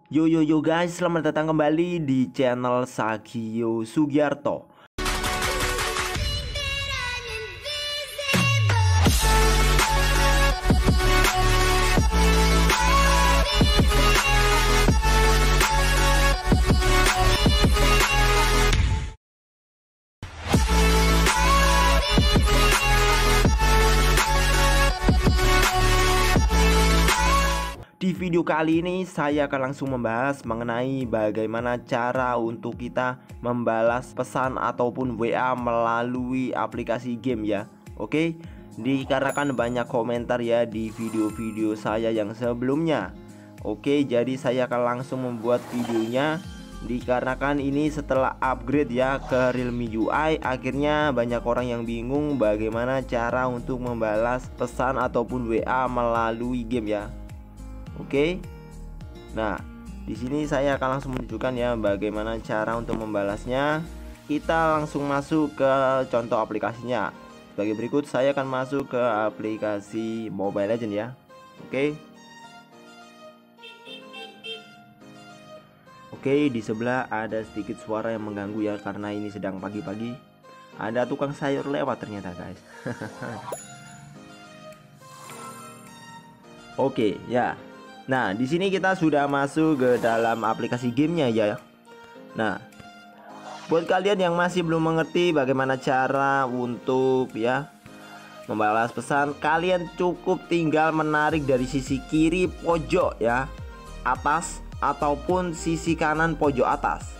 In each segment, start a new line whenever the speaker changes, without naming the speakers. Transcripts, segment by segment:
Yo yo yo guys, selamat datang kembali di channel Sagio Sugiarto. Di video kali ini saya akan langsung membahas mengenai bagaimana cara untuk kita membalas pesan ataupun WA melalui aplikasi game ya. Oke, dikarenakan banyak komentar ya di video-video saya yang sebelumnya. Oke, jadi saya akan langsung membuat videonya. Dikarenakan ini setelah upgrade ya ke Realme UI, akhirnya banyak orang yang bingung bagaimana cara untuk membalas pesan ataupun WA melalui game ya. Oke, nah di sini saya akan langsung menunjukkan ya bagaimana cara untuk membalasnya. Kita langsung masuk ke contoh aplikasinya. Sebagai berikut, saya akan masuk ke aplikasi Mobile Legends ya. Oke, di sebelah ada sedikit suara yang mengganggu ya karena ini sedang pagi-pagi. Ada tukang sayur lewat ternyata guys. Oke ya. Nah, di sini kita sudah masuk ke dalam aplikasi gamenya ya. Nah, buat kalian yang masih belum mengerti bagaimana cara untuk ya membalas pesan, kalian cukup tinggal menarik dari sisi kiri pojok ya atas ataupun sisi kanan pojok atas.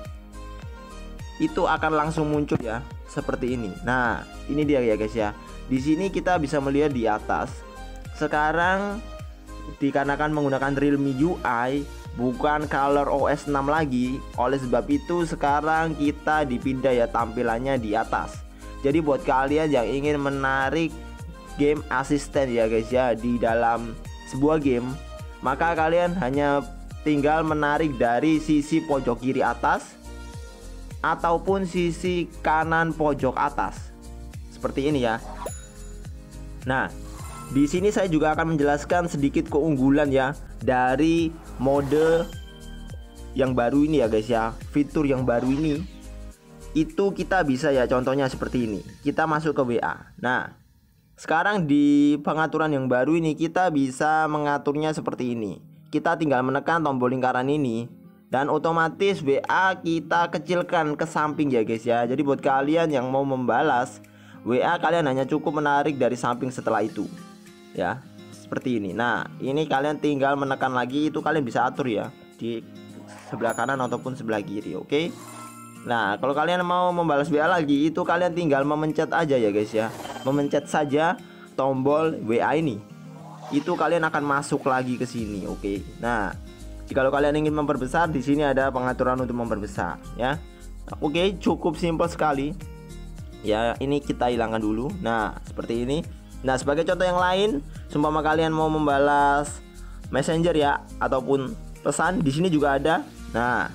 Itu akan langsung muncul ya seperti ini. Nah, ini dia ya guys ya. Di sini kita bisa melihat di atas. Sekarang dikarenakan menggunakan Realme UI bukan Color OS 6 lagi, oleh sebab itu sekarang kita dipindah ya tampilannya di atas. Jadi buat kalian yang ingin menarik game asisten ya guys ya di dalam sebuah game, maka kalian hanya tinggal menarik dari sisi pojok kiri atas ataupun sisi kanan pojok atas seperti ini ya. Nah, di sini saya juga akan menjelaskan sedikit keunggulan ya dari mode yang baru ini ya guys ya. Fitur yang baru ini itu kita bisa ya, contohnya seperti ini. Kita masuk ke WA. Nah, sekarang di pengaturan yang baru ini kita bisa mengaturnya seperti ini. Kita tinggal menekan tombol lingkaran ini dan otomatis WA kita kecilkan ke samping ya guys ya. Jadi buat kalian yang mau membalas WA, kalian hanya cukup menarik dari samping setelah itu ya, seperti ini. Nah, ini kalian tinggal menekan lagi, itu kalian bisa atur ya di sebelah kanan ataupun sebelah kiri. Oke. Nah, kalau kalian mau membalas WA lagi, itu kalian tinggal memencet aja ya guys ya. Memencet saja tombol WA ini. Itu kalian akan masuk lagi ke sini. Oke. Nah, jika kalian ingin memperbesar, di sini ada pengaturan untuk memperbesar ya. Oke, cukup simpel sekali. Ya, ini kita hilangkan dulu. Nah, seperti ini. Nah, sebagai contoh yang lain, seumpama kalian mau membalas Messenger ya ataupun pesan, di sini juga ada. Nah,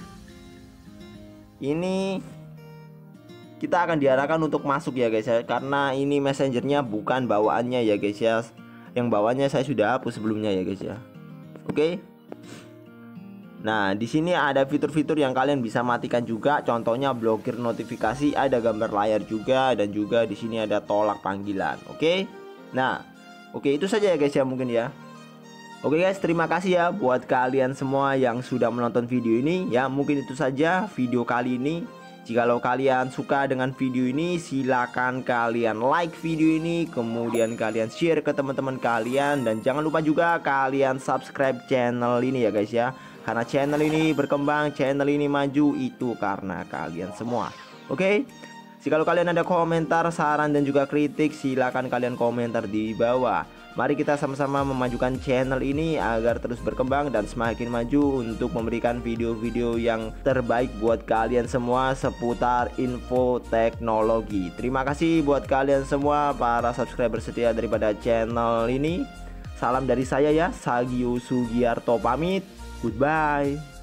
ini kita akan diarahkan untuk masuk ya guys ya, karena ini Messengernya bukan bawaannya ya guys ya. Yang bawaannya saya sudah hapus sebelumnya ya guys ya. Oke. Nah, di sini ada fitur-fitur yang kalian bisa matikan juga, contohnya blokir notifikasi, ada gambar layar juga, dan juga di sini ada tolak panggilan. Oke. Nah, oke, itu saja ya guys ya mungkin ya. Oke guys, terima kasih ya buat kalian semua yang sudah menonton video ini ya. Mungkin itu saja video kali ini. Jikalau kalian suka dengan video ini, silakan kalian like video ini, kemudian kalian share ke teman-teman kalian, dan jangan lupa juga kalian subscribe channel ini ya guys ya. Karena channel ini berkembang, channel ini maju, itu karena kalian semua. Oke. Jika kalian ada komentar, saran, dan juga kritik, silakan kalian komentar di bawah. Mari kita sama-sama memajukan channel ini agar terus berkembang dan semakin maju untuk memberikan video-video yang terbaik buat kalian semua seputar info teknologi. Terima kasih buat kalian semua para subscriber setia daripada channel ini. Salam dari saya ya, Sagio Sugiarto pamit. Goodbye.